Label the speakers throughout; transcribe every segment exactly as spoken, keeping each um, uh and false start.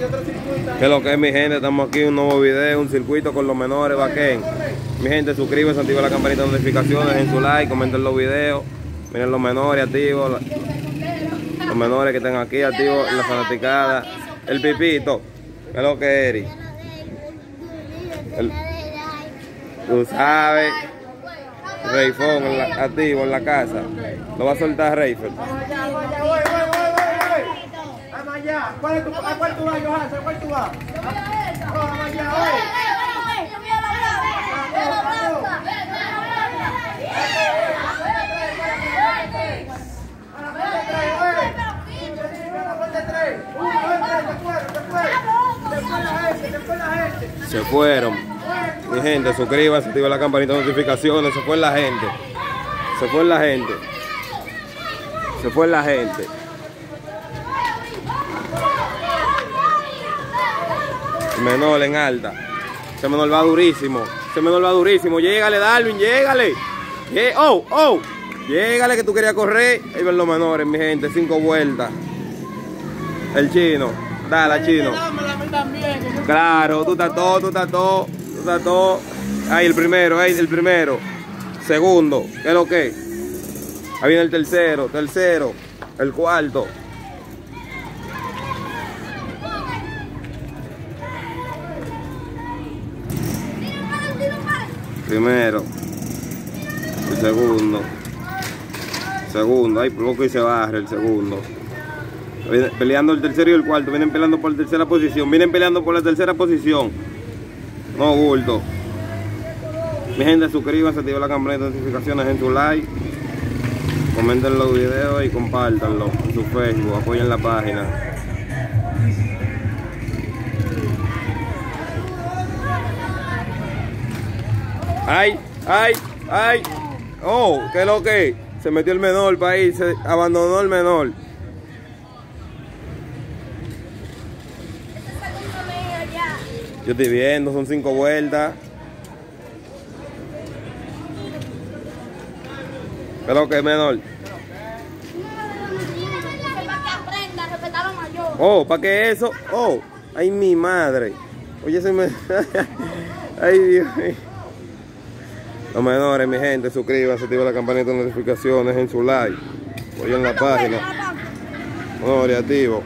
Speaker 1: Que lo que es, mi gente, estamos aquí en un nuevo video, un circuito con los menores, Baquén. Mi gente, suscríbanse, activen la campanita de notificaciones, en su like, comenten los videos. Miren los menores activos, los menores que están aquí activos en la fanaticada. El Pipito, que es lo que es, Eri. El, tú sabes, Rayfón en la, activo en la casa. Lo va a soltar Rayford.
Speaker 2: ¿Cuál es tu, ¿A cuál tú vas, Johan? ¿A cuál tú vas? Vamos allá, hoy.
Speaker 1: Se fueron. Mi gente, suscríbanse, activen la campanita de notificaciones. Se fue la gente. Se fue la gente. Se fue la gente. Menor en alta. Ese menor va durísimo. Ese menor va durísimo. Llégale, Darwin, llégale. Lle oh, oh. Llégale que tú querías correr. Ahí ven los menores, mi gente. Cinco vueltas. El chino. Dale, chino. Claro, tú estás todo, tú estás todo. Tú estás todo. Ahí el primero, ahí el primero. Segundo. ¿Qué es lo que? Ahí viene el tercero. Tercero. El cuarto. Primero, el segundo, segundo, ahí poco y se baja el segundo. Viene peleando el tercero y el cuarto, vienen peleando por la tercera posición, vienen peleando por la tercera posición. No bulto. Mi gente, suscríbanse, activen la campanita de notificaciones, en su like, comenten los videos y compártanlo en su Facebook, apoyen la página. Ay, ay, ay. Oh, ¿qué es lo que? Se metió el menor para ahí, se abandonó el menor. Yo estoy viendo, son cinco vueltas. ¿Qué es lo que, menor? Oh, ¿para qué eso? Oh, ay, mi madre. Oye, se me... Ay, Dios mío. Los menores, mi gente, suscríbanse, activen la campanita de notificaciones, en su like, apoyen la página. Menores, activo.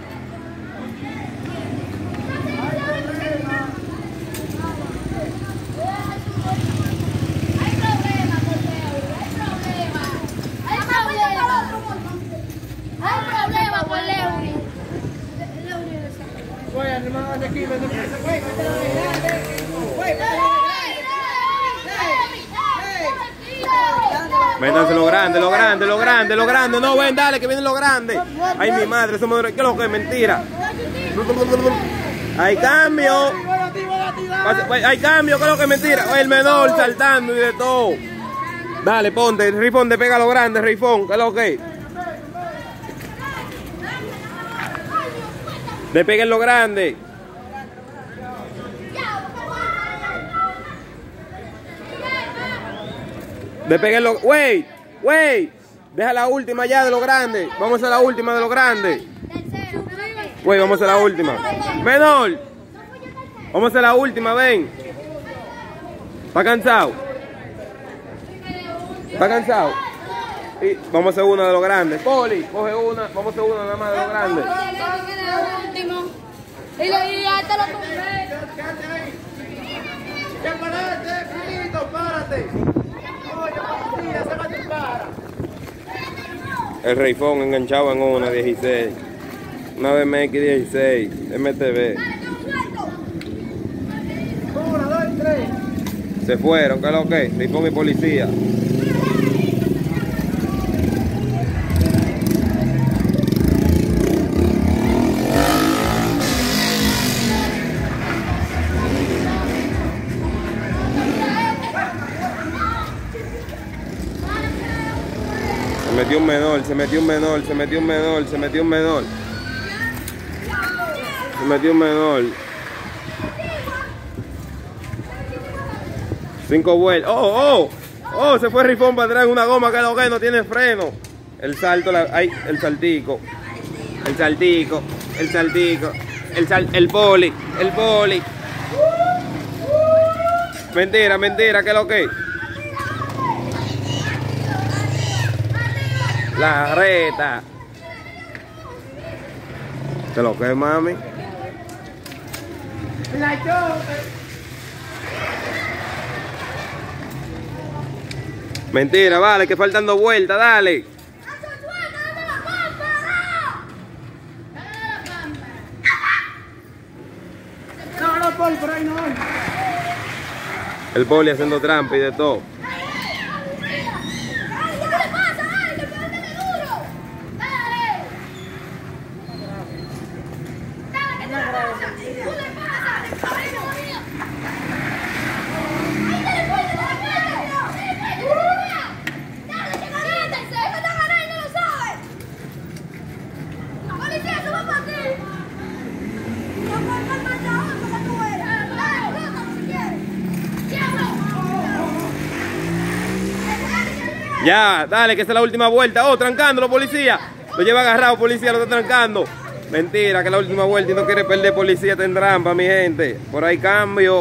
Speaker 1: Métanse lo grande, lo grande, lo grande, lo grande. No, ven, dale, que viene lo grande. Ay, mi madre, eso me... ¿Qué es lo que es? Mentira. Hay cambio. Hay cambio, ¿qué es lo que es? Mentira. El menor saltando y de todo. Dale, ponte, Rifón, te pega lo grande, Rifón. ¿Qué es lo que es? Le peguen lo grande. Despeguen lo... Wait, wait. Deja la última ya de lo grande. Vamos a la última de lo grande. Wait, vamos a la última. Menor. Vamos a la última, ven. ¿Está cansado? ¿Está cansado? Y vamos a hacer una de lo grande. Poli, coge una. Vamos a hacer una nada más de lo grande.
Speaker 3: Y ya te lo tumbé.
Speaker 2: ¡Ya párate, Filito, párate!
Speaker 1: El Rayfón enganchado en una dieciséis. Una B M X dieciséis. M T V.
Speaker 2: Una, dos, tres.
Speaker 1: Se fueron, ¿qué es lo que es? Rayfón y policía. Se metió un menor, se metió un menor, se metió un menor, se metió un menor. Se metió un menor. Cinco vueltas. ¡Oh, oh! ¡Oh! Se fue Rifón para atrás en una goma que lo que no tiene freno. El salto, la, ay, el saltico. El saltico, el saltico. el, sal, el poli, el poli. Mentira, mentira, ¿qué es lo que? La reta. ¿Qué es lo que, mami?
Speaker 2: La chope.
Speaker 1: Mentira, vale, que faltan dos vueltas, dale.
Speaker 2: No, no, Poli, por ahí no.
Speaker 1: El poli haciendo trampa y de todo. Ya, dale, que esta es la última vuelta. Oh, trancándolo, policía. Lo lleva agarrado, policía, lo está trancando. Mentira, que es la última vuelta y no quiere perder, policía, está en trampa, mi gente. Por ahí cambio.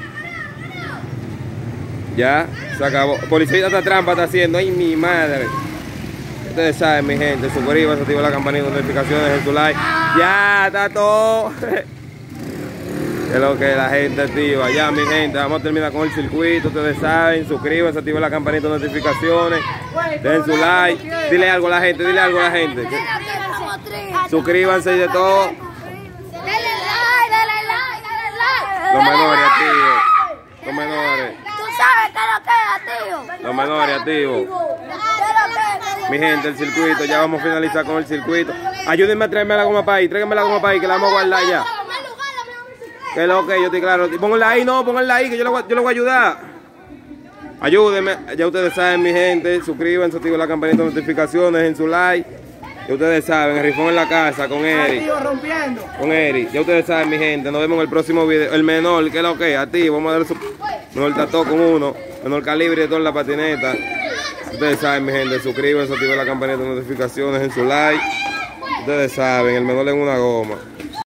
Speaker 1: Ya, se acabó. Policía, esta trampa está haciendo. Ay, mi madre. Ustedes saben, mi gente, suscríbanse, activen la campanita de notificaciones, en su like. Ya, está todo. Es lo que la gente activa. Ya, mi gente, vamos a terminar con el circuito. Ustedes saben, suscríbanse, activen la campanita de notificaciones, den su like. Dile algo a la gente, dile algo a la gente. Suscríbanse y de todo.
Speaker 3: Dale like, dale like, dale like.
Speaker 1: Los menores activos. Los menores.
Speaker 3: Tú sabes que lo que es activo.
Speaker 1: Los menores activos. Mi gente, el circuito, ya vamos a finalizar con el circuito. Ayúdenme a traerme la goma para ahí, tráiganme la goma para ahí, que la vamos a guardar ya. Que es lo que yo estoy claro. Pónganla ahí, no, pónganla ahí, que yo le voy, yo le voy a ayudar. Ayúdenme, ya ustedes saben, mi gente, suscríbanse, activen la campanita de notificaciones, en su like. Ya ustedes saben, el rifón en la casa con Eric. Con Eric, ya ustedes saben, mi gente, nos vemos en el próximo video. El menor, que es lo que es, activo, vamos a dar su menor tató con uno, menor calibre de todo en la patineta. Ustedes saben, mi gente, suscríbanse, activen la campanita de notificaciones, en su like. Ustedes saben, el menor en una goma.